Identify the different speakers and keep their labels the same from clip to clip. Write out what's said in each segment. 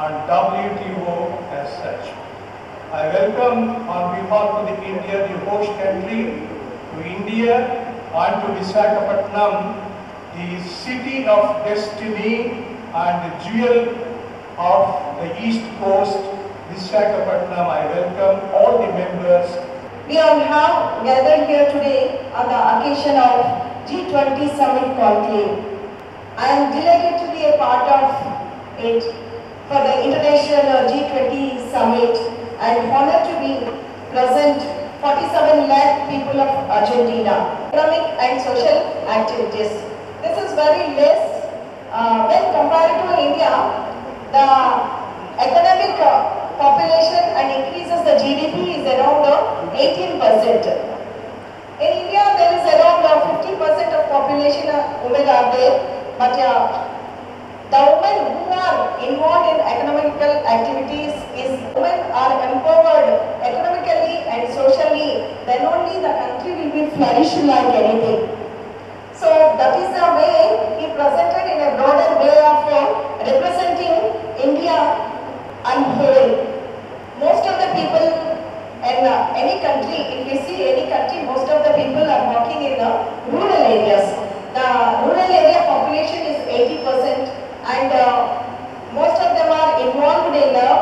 Speaker 1: and WTO as such. I welcome on behalf of the India, the host country, to India and to Visakhapatnam, the city of destiny and the jewel of the East Coast, Visakhapatnam. I welcome all the members.
Speaker 2: We all have gathered here today on the occasion of G20 Summit Conclave. I am delighted to be a part of it for the International G20 Summit and honored to be present 47 lakh people of Argentina. Economic and social activities. This is very less when compared to India. The economic population and increases the GDP is around 18%. In India, there is around 50% of population women are there, but the women who are involved in economical activities is women are empowered economically and socially, then only the country will be flourish like anything. So that is the way he presented in a broader way of representing India and whole. Most of the people in any country, if we see any country, most of the people are working in rural areas. The rural area population is 80%. And most of them are involved in the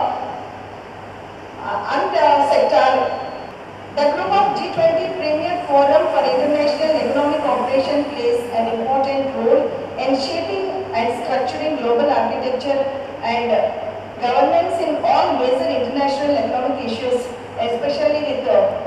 Speaker 2: sector. The group of G20 Premier Forum for International Economic Cooperation plays an important role in shaping and structuring global architecture and governance in all major international economic issues, especially with